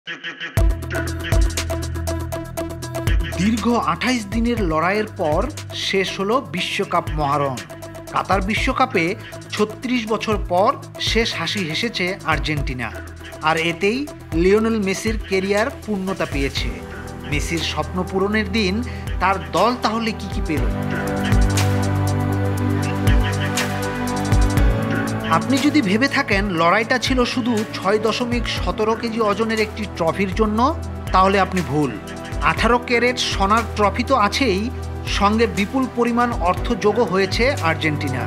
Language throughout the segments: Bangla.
দীর্ঘ ২৮ দিনের লড়াইয়ের পর শেষ হলো বিশ্বকাপ মহারণ। কাতার বিশ্বকাপে ৩৬ বছর পর শেষ হাসি হেসেছে আর্জেন্টিনা। আর এতেই লিওনেল মেসির কেরিয়ার পূর্ণতা পেয়েছে। মেসির স্বপ্ন পূরণের দিন তার দল তাহলে কি পেল? আপনি যদি ভেবে থাকেন লড়াইটা ছিল শুধু ৬.১৭ কেজি ওজনের একটি ট্রফির জন্য, তাহলে আপনি ভুল। ১৮ ক্যারেট সোনার ট্রফি তো আছেই, সঙ্গে বিপুল পরিমাণ অর্থ যোগও হয়েছে আর্জেন্টিনা।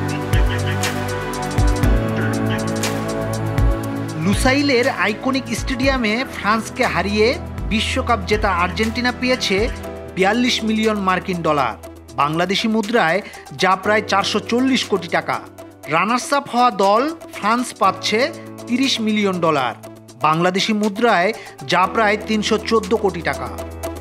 লুসাইলের আইকনিক স্টেডিয়ামে ফ্রান্সকে হারিয়ে বিশ্বকাপ জেতা আর্জেন্টিনা পেয়েছে ৪২ মিলিয়ন মার্কিন ডলার, বাংলাদেশি মুদ্রায় যা প্রায় ৪৪০ কোটি টাকা। রানার্স আপ হওয়া দল ফ্রান্স পাচ্ছে ৩০ মিলিয়ন ডলার, বাংলাদেশি মুদ্রায় যা প্রায় ৩১৪ কোটি টাকা।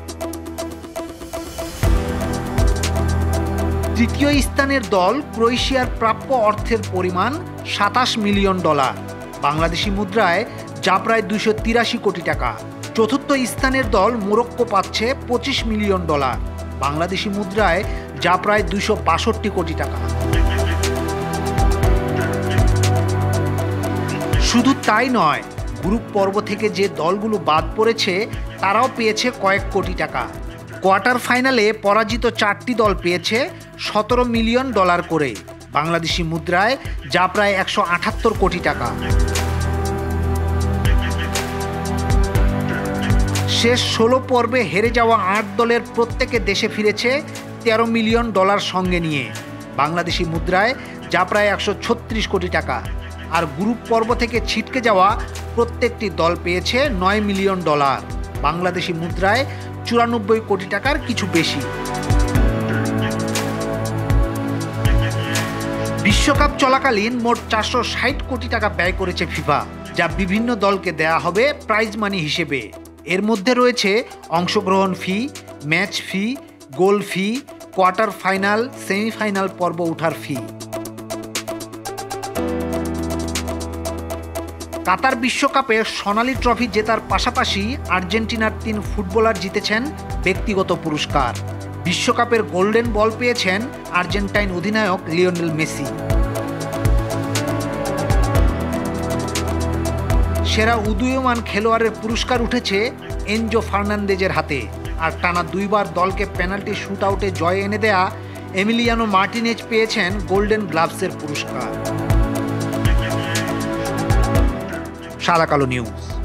তৃতীয় স্থানের দল ক্রোয়েশিয়ার প্রাপ্য অর্থের পরিমাণ ২৭ মিলিয়ন ডলার, বাংলাদেশি মুদ্রায় যা প্রায় ২৮৩ কোটি টাকা। চতুর্থ স্থানের দল মোরক্কো পাচ্ছে ২৫ মিলিয়ন ডলার, বাংলাদেশি মুদ্রায় যা প্রায় ২৬২ কোটি টাকা। শুধু তাই নয়, গ্রুপ পর্ব থেকে যে দলগুলো বাদ পড়েছে তারাও পেয়েছে কয়েক কোটি টাকা। কোয়ার্টার ফাইনালে পরাজিত ৪টি দল পেয়েছে ১৭ মিলিয়ন ডলার করে, বাংলাদেশি মুদ্রায় যা প্রায় ১৭৮ কোটি টাকা। শেষ ১৬ পর্বে হেরে যাওয়া ৮ দলের প্রত্যেকে দেশে ফিরেছে ১৩ মিলিয়ন ডলার সঙ্গে নিয়ে, বাংলাদেশি মুদ্রায় যা প্রায় ১৩৬ কোটি টাকা। আর গ্রুপ পর্ব থেকে ছিটকে যাওয়া প্রত্যেকটি দল পেয়েছে ৯ মিলিয়ন ডলার, বাংলাদেশি মুদ্রায় ৯৪ কোটি টাকার কিছু বেশি। বিশ্বকাপ চলাকালীন মোট ৪৬০ কোটি টাকা ব্যয় করেছে ফিফা, যা বিভিন্ন দলকে দেয়া হবে প্রাইজ মানি হিসেবে। এর মধ্যে রয়েছে অংশগ্রহণ fee, match fee, goal fee, quarter final, semifinal পর্ব ওঠার ফি। কাতার বিশ্বকাপে সোনালি ট্রফি জেতার পাশাপাশি আর্জেন্টিনার ৩ ফুটবলার জিতেছেন ব্যক্তিগত পুরস্কার। বিশ্বকাপের গোল্ডেন বল পেয়েছেন আর্জেন্টাইন অধিনায়ক লিওনেল মেসি। সেরা উদীয়মান খেলোয়াড়ের পুরস্কার উঠেছে এনজো ফার্নান্দেজের হাতে। আর টানা ২ বার দলকে পেনাল্টি শুট আউটে জয় এনে দেয়া এমিলিয়ানো মার্টিনেজ পেয়েছেন গোল্ডেন গ্লাভসের পুরস্কার। সাদাকালো নিউজ।